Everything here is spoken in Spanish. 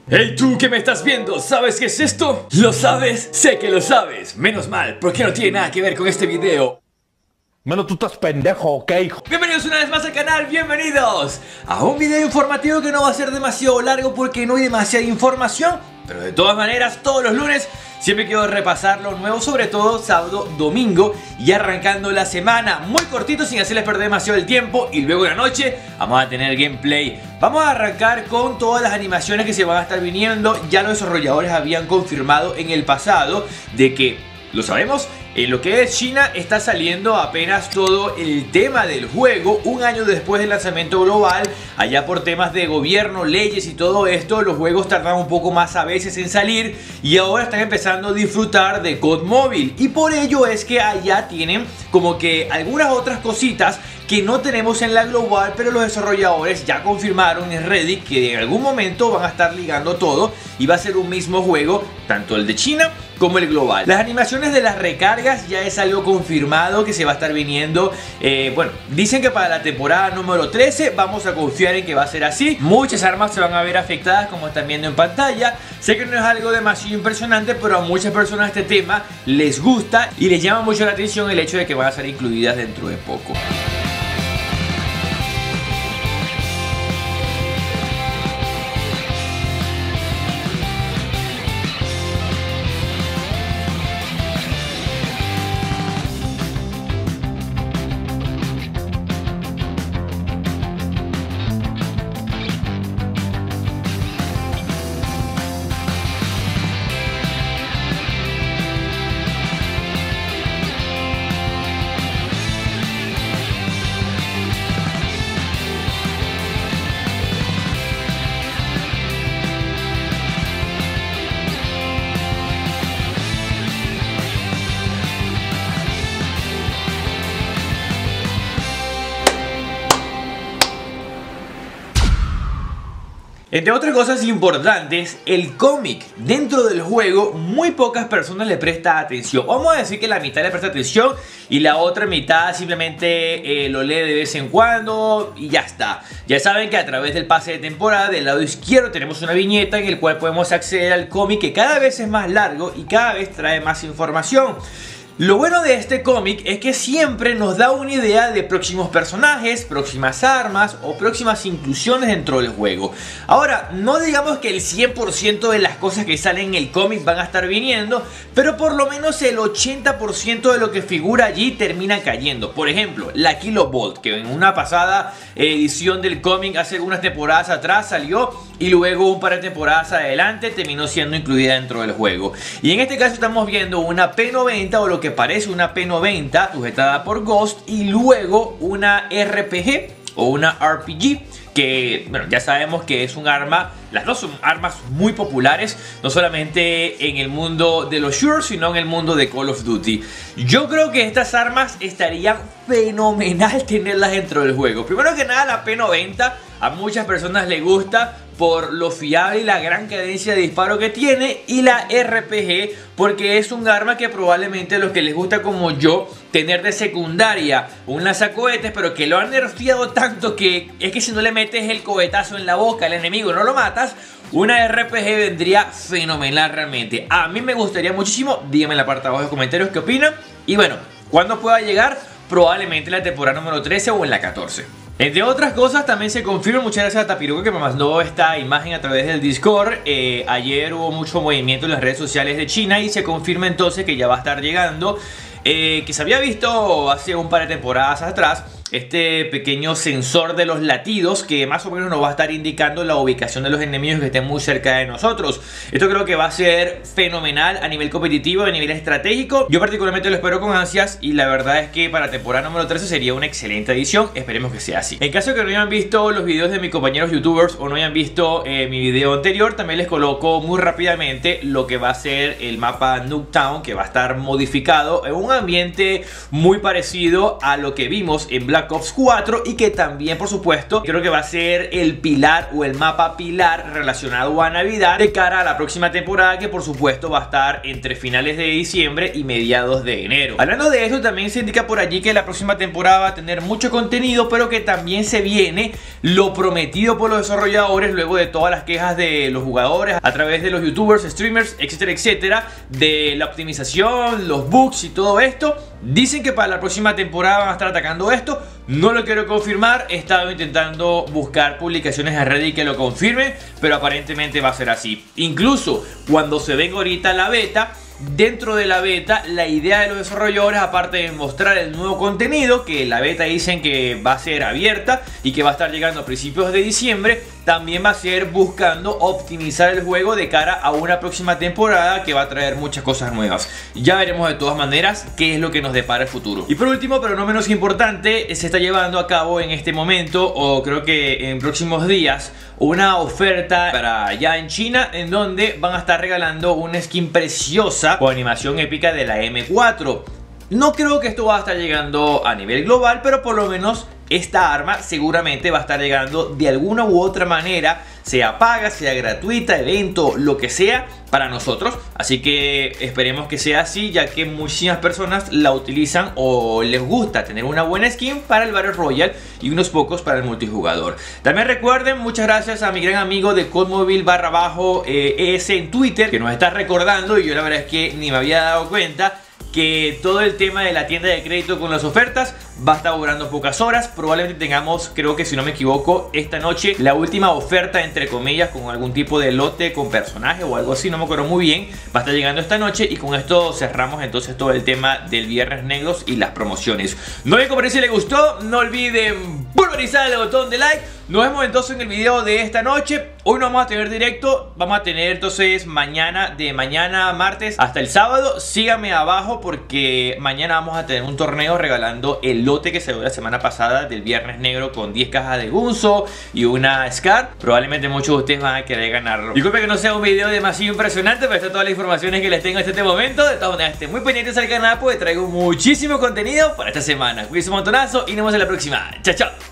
Hey tú que me estás viendo, ¿sabes qué es esto? ¿Lo sabes? Sé que lo sabes. Menos mal, porque no tiene nada que ver con este video. Mano, tú estás pendejo, ¿ok? Bienvenidos una vez más al canal, bienvenidos a un video informativo que no va a ser demasiado largo porque no hay demasiada información, pero de todas maneras todos los lunes siempre quiero repasar lo nuevo, sobre todo sábado, domingo y arrancando la semana. Muy cortito sin hacerles perder demasiado el tiempo y luego en la noche vamos a tener gameplay. Vamos a arrancar con todas las animaciones que se van a estar viniendo. Ya los desarrolladores habían confirmado en el pasado de que, lo sabemos, en lo que es China está saliendo apenas todo el tema del juego un año después del lanzamiento global. Allá por temas de gobierno, leyes y todo esto, los juegos tardan un poco más a veces en salir y ahora están empezando a disfrutar de COD móvil. Y por ello es que allá tienen como que algunas otras cositas que no tenemos en la global, pero los desarrolladores ya confirmaron en Reddit que en algún momento van a estar ligando todo y va a ser un mismo juego, tanto el de China como el global. Las animaciones de las recargas ya es algo confirmado que se va a estar viniendo. Bueno, dicen que para la temporada número 13 vamos a confiar en que va a ser así. Muchas armas se van a ver afectadas, como están viendo en pantalla. Sé que no es algo demasiado impresionante, pero a muchas personas este tema les gusta y les llama mucho la atención el hecho de que van a ser incluidas dentro de poco. Entre otras cosas importantes, el cómic dentro del juego muy pocas personas le prestan atención. Vamos a decir que la mitad le presta atención y la otra mitad simplemente lo lee de vez en cuando y ya está. Ya saben que a través del pase de temporada del lado izquierdo tenemos una viñeta en el cual podemos acceder al cómic, que cada vez es más largo y cada vez trae más información. Lo bueno de este cómic es que siempre nos da una idea de próximos personajes, próximas armas o próximas inclusiones dentro del juego. Ahora, no digamos que el 100% de las cosas que salen en el cómic van a estar viniendo, pero por lo menos el 80% de lo que figura allí termina cayendo. Por ejemplo, la Kilovolt, que en una pasada edición del cómic hace algunas temporadas atrás salió y luego un par de temporadas adelante terminó siendo incluida dentro del juego. Y en este caso estamos viendo una P90 o lo que parece una P90 sujetada por Ghost y luego una RPG o una RPG que, bueno, ya sabemos que es un arma. Las dos son armas muy populares, no solamente en el mundo de los shooters, sino en el mundo de Call of Duty. Yo creo que estas armas estarían fenomenal tenerlas dentro del juego. Primero que nada, la P90 a muchas personas les gusta por lo fiable y la gran cadencia de disparo que tiene, y la RPG porque es un arma que probablemente a los que les gusta como yo tener de secundaria un lanzacohetes, pero que lo han nerfeado tanto que es que si no le metes el cohetazo en la boca al enemigo no lo matas, una RPG vendría fenomenal realmente. A mí me gustaría muchísimo. Díganme en la parte de abajo de los comentarios qué opinan. Y bueno, ¿cuándo pueda llegar? Probablemente en la temporada número 13 o en la 14. Entre otras cosas también se confirma, muchas gracias a Tapiruco que me mandó esta imagen a través del Discord. Ayer hubo mucho movimiento en las redes sociales de China y se confirma entonces que ya va a estar llegando. Que se había visto hace un par de temporadas atrás este pequeño sensor de los latidos que más o menos nos va a estar indicando la ubicación de los enemigos que estén muy cerca de nosotros. Esto creo que va a ser fenomenal a nivel competitivo, a nivel estratégico. Yo particularmente lo espero con ansias y la verdad es que para temporada número 13 sería una excelente edición. Esperemos que sea así. En caso de que no hayan visto los videos de mis compañeros youtubers o no hayan visto mi video anterior, también les coloco muy rápidamente lo que va a ser el mapa Nuketown, que va a estar modificado en un ambiente muy parecido a lo que vimos en Black Black Ops 4 y que también, por supuesto, creo que va a ser el pilar o el mapa pilar relacionado a Navidad de cara a la próxima temporada, que por supuesto va a estar entre finales de diciembre y mediados de enero. Hablando de eso, también se indica por allí que la próxima temporada va a tener mucho contenido, pero que también se viene lo prometido por los desarrolladores luego de todas las quejas de los jugadores a través de los youtubers, streamers, etcétera, etcétera, de la optimización, los bugs y todo esto. Dicen que para la próxima temporada van a estar atacando esto. No lo quiero confirmar, he estado intentando buscar publicaciones en Reddit que lo confirmen, pero aparentemente va a ser así. Incluso cuando se venga ahorita la beta, dentro de la beta, la idea de los desarrolladores, aparte de mostrar el nuevo contenido, que la beta dicen que va a ser abierta y que va a estar llegando a principios de diciembre, también va a ser buscando optimizar el juego de cara a una próxima temporada que va a traer muchas cosas nuevas. Ya veremos de todas maneras qué es lo que nos depara el futuro. Y por último, pero no menos importante, se está llevando a cabo en este momento, o creo que en próximos días, una oferta para allá en China, en donde van a estar regalando una skin preciosa con animación épica de la M4. No creo que esto va a estar llegando a nivel global, pero por lo menos esta arma seguramente va a estar llegando de alguna u otra manera, sea paga, sea gratuita, evento, lo que sea, para nosotros. Así que esperemos que sea así, ya que muchísimas personas la utilizan o les gusta tener una buena skin para el Battle Royale y unos pocos para el multijugador. También recuerden, muchas gracias a mi gran amigo de Codmobile_ES en Twitter, que nos está recordando, y yo la verdad es que ni me había dado cuenta, que todo el tema de la tienda de crédito con las ofertas va a estar durando pocas horas. Probablemente tengamos, creo que si no me equivoco, esta noche la última oferta, entre comillas, con algún tipo de lote con personaje o algo así, no me acuerdo muy bien. Va a estar llegando esta noche y con esto cerramos entonces todo el tema del Viernes Negros y las promociones. No olviden compartir si les gustó, no olviden pulverizar el botón de like. Nos vemos entonces en el video de esta noche. Hoy no vamos a tener directo, vamos a tener entonces de mañana martes hasta el sábado. Síganme abajo porque mañana vamos a tener un torneo regalando el lote que se dio la semana pasada del Viernes Negro con 10 cajas de Gunzo y una Scar. Probablemente muchos de ustedes van a querer ganarlo. Disculpe que no sea un video demasiado impresionante, pero esta es todas las informaciones que les tengo hasta este momento. De todas maneras, estén muy pendientes al canal porque traigo muchísimo contenido para esta semana. Cuídense un montonazo y nos vemos en la próxima. Chao, chao.